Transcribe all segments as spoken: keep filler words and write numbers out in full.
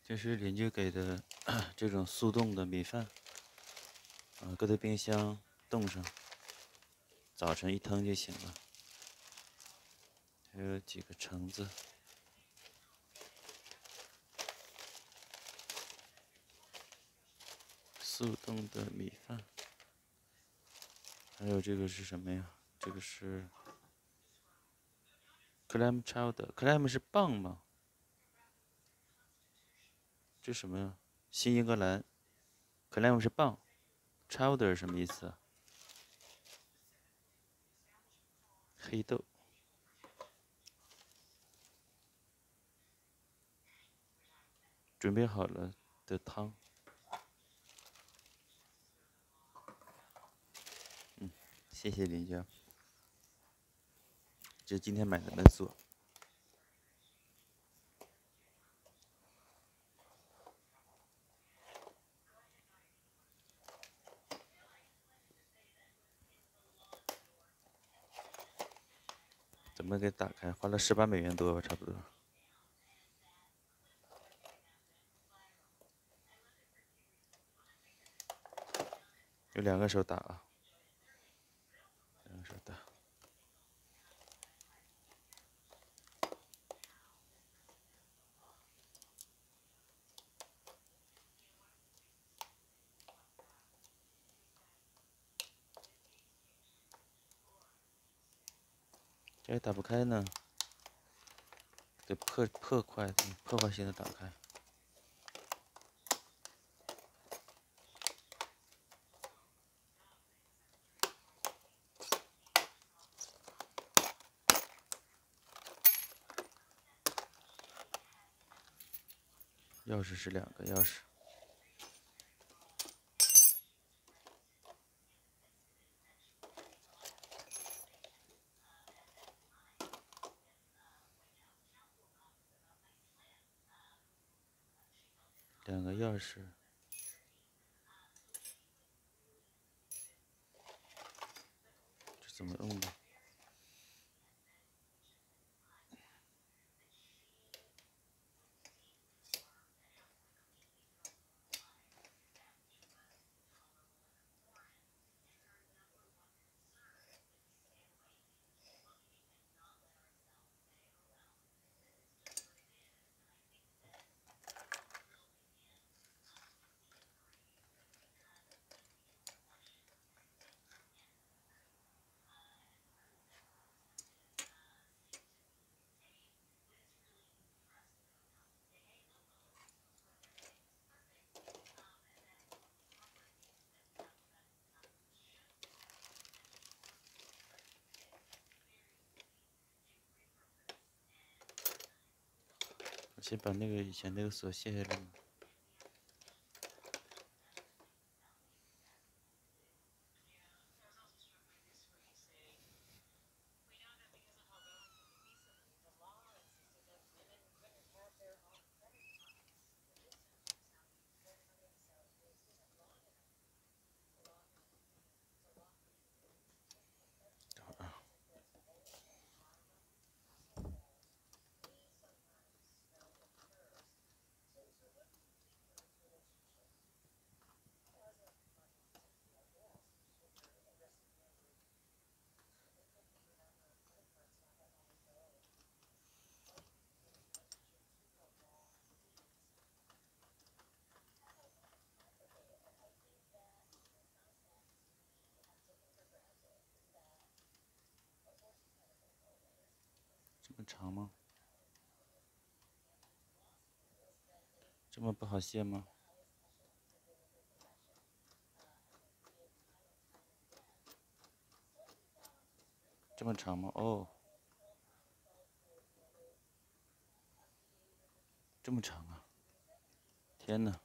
这是邻居给的这种速冻的米饭，啊，搁在冰箱冻上，早晨一腾就行了。还有几个橙子，速冻的米饭。还有这个是什么呀？这个是 clam chowder，clam 是蚌吗？这什么呀？新英格兰 clam 是蚌 ，chowder 什么意思啊？黑豆。准备好了的汤。嗯，谢谢邻居。这是今天买的焖锁。怎么给打开？花了十八美元多吧，差不多。有两个手打啊，两个手打。这还打不开呢，得破破坏破坏性的打开。钥匙是两个钥匙。两个钥匙。这怎么用的？我先把那个以前那个锁卸下来。这么长吗？这么不好卸吗？这么长吗？哦，这么长啊！天哪！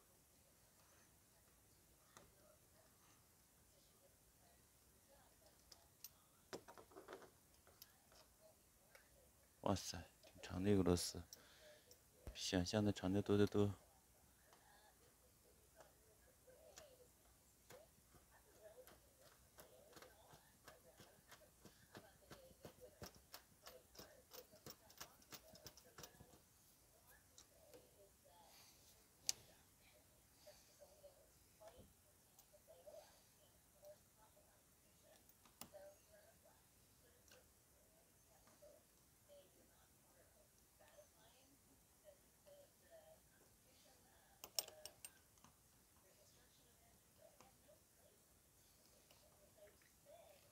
哇塞，挺长的一个螺丝，想象的长得多得多。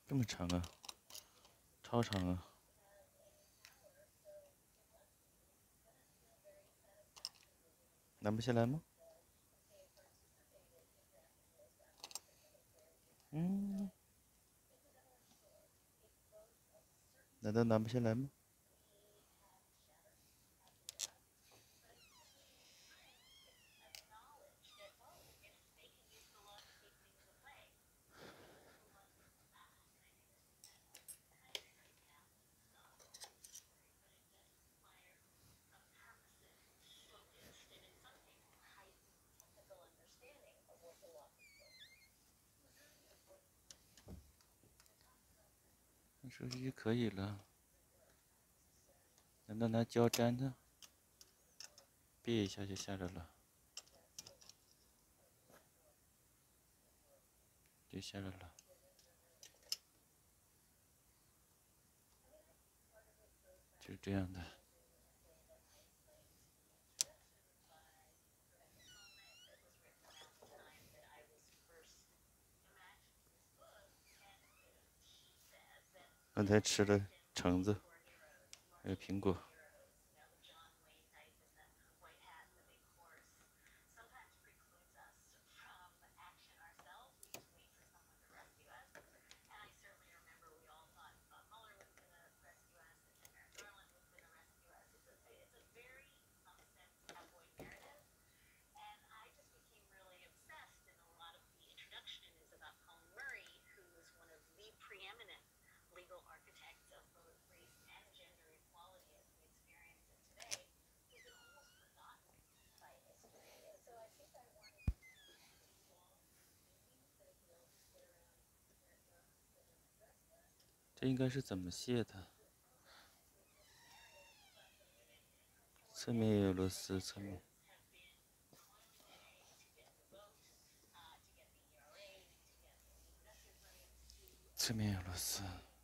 这么长啊，超长啊！拿不下来吗？嗯，难道拿不下来吗？手机可以了，难道拿胶粘的？别一下就下来了，就下来了。就是这样的。刚才吃了橙子，还有苹果。这应该是怎么卸的？侧面也有螺丝，侧面。侧面有螺丝。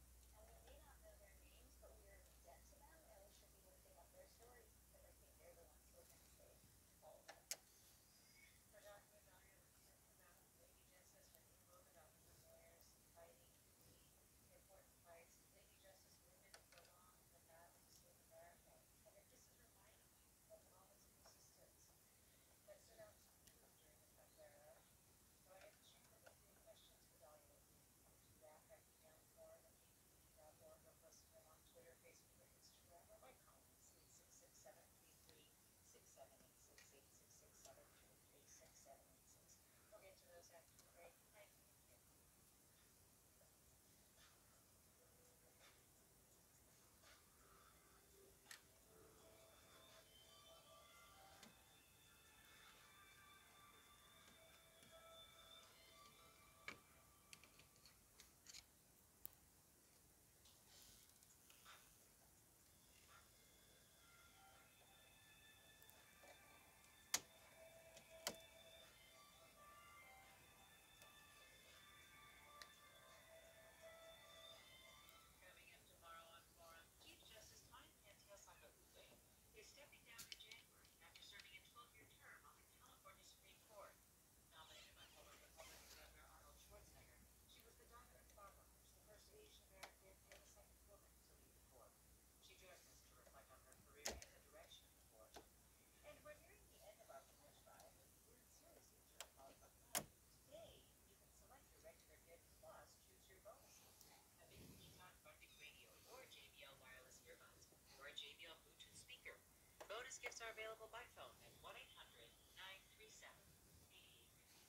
Gifts are available by phone at one eight hundred nine three seven eight eight three three.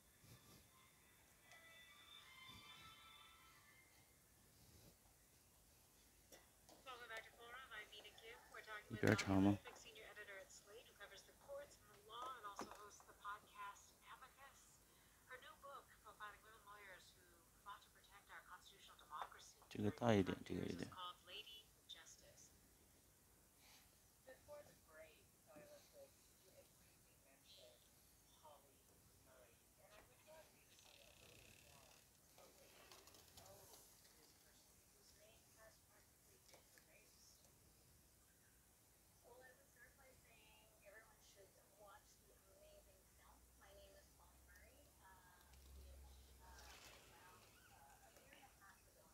Welcome back to Forum. I'm Mina Kim. We're talking 一 with 边 Dahlia 长吗？ Lithwick, senior editor at Slate, who covers the courts and the law and also hosts the podcast Amicus. Her new book, profiling women lawyers who fought to protect our constitutional democracy 这个 during 大一 the 点，这个 frontiers, 有 is 点。 called Lady Justice. Before the break, Dahlia Lithwick, you had briefly mentioned Holly Murray, and I would love you to say a little bit more about what you know this person, whose name has practically been erased. Well, I would start by saying everyone should watch the amazing film. My name is Molly Murray, uh, which uh, came out uh, a year and a half ago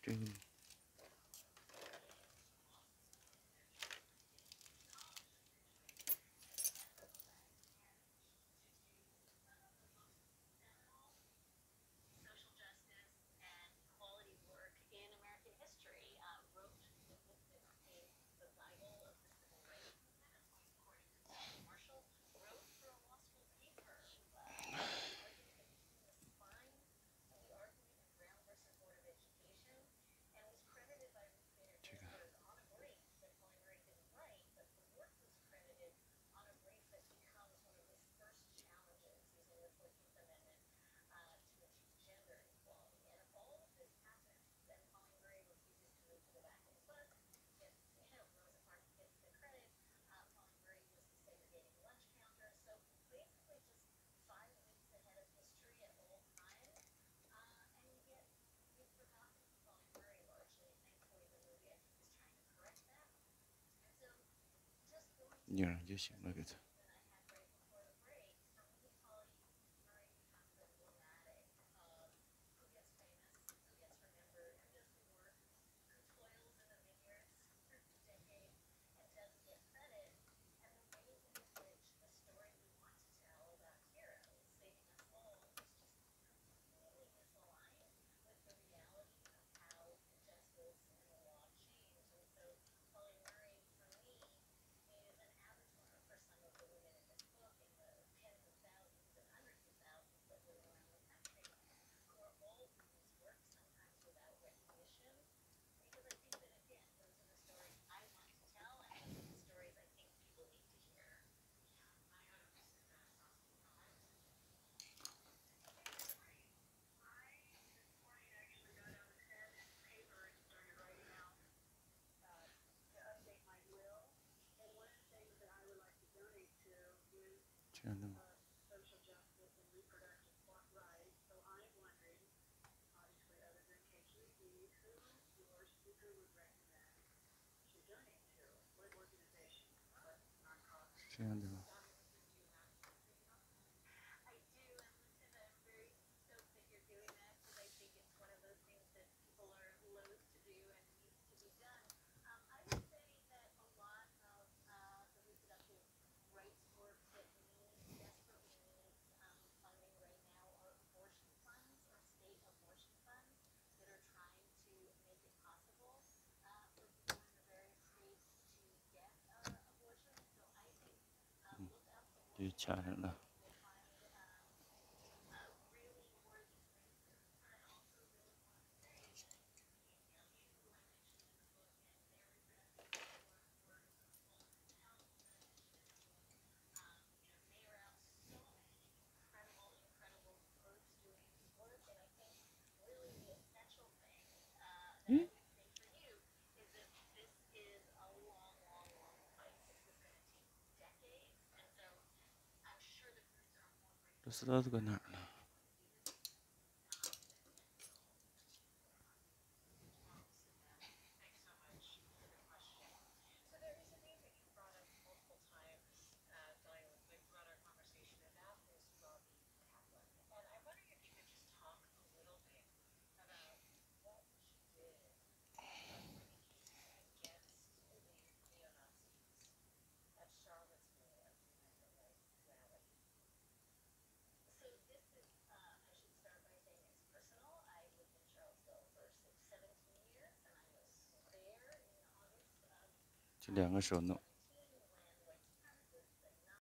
这个 social justice and equality work in American history. Uh, wrote the book that became the Bible of the civil rights movement, according to Paul Marshall. Wrote for a law school paper, uh, arguing that between the spine of the argument in Brown versus Board of Education, and was credited by Ruth Bader 这个 Ginsburg on a brief that Pauli Murray didn't write, but the work was credited on a brief that becomes one of his first challenges using the fourteenth Amendment uh, to achieve gender equality. And if all of this happens, then Pauli Murray refuses to move to the back of the bus, gets, you know, Rosa Parks gets the credit. Uh, Pauli Murray was the segregating lunch counter. So basically just five weeks ahead of history at all times. Uh, and yet we've forgotten Pauli Murray largely. Thankfully, the movie, I think, is trying to correct that. And so just going to 拧上就行了，给它。 that I had right before the break, for me, Pauli Murray becomes emblematic of who gets famous, who gets remembered, who does the work, who toils in the vineyards for decades and doesn't get credit, and the ways in which the story we want to tell about heroes saving us all is just completely misaligned with the reality of how justice and the law change. And so Pauli Murray, for me, is an avatar for some of the women in this book and the tens of thousands and hundreds of thousands that live around the country who are all doing this work, sometimes without recognition. Because I think that, again, those are the stories I want to tell, and those are the stories I think people need to hear. To update my will, and one of the things that I would like to donate to is 这样的吗？ uh, social justice and reproductive rights. So I'm wondering, obviously, other than K Q E, who your speaker would recommend to donate to? What organization? What nonprofit? 这样的吗？ I do, and listen, I'm very stoked that you're doing that because I think it's one of those things that people are loath to do and needs to be done. Um, I would say that a lot of uh, the reproductive rights work that needs, desperately needs um, funding right now are abortion funds or state abortion funds that are trying to make it possible uh, for people in the various states to get uh, abortion. So I think um, look up 就 abortion 掐上 funds. 了。 You'll find um, a really worthy thing. But I also really want to say that the K Q E, who I mentioned in the book, and their reproductive work work, Women's Health Initiative, um, you know, they are out so many incredible, incredible groups doing work. And I think really the essential thing uh, that I would say for you is that this is a long, long, long fight. This is going to take decades. And so I'm sure the groups are more 这丝刀子搁哪儿呢？ Thanks so much for the question. So there is a name that you've brought up multiple times, uh, Dahlia, with my broader conversation, and that is Robbie Kaplan. And I'm wondering if you could just talk a little bit about what she did uh, to bring the cases against the neo-Nazis at Charlottesville at the Amendment Rights rally. So this is, uh, I should start by saying it's personal. I lived in Charlottesville for six, seventeen years, and I was there in August of 这两个手弄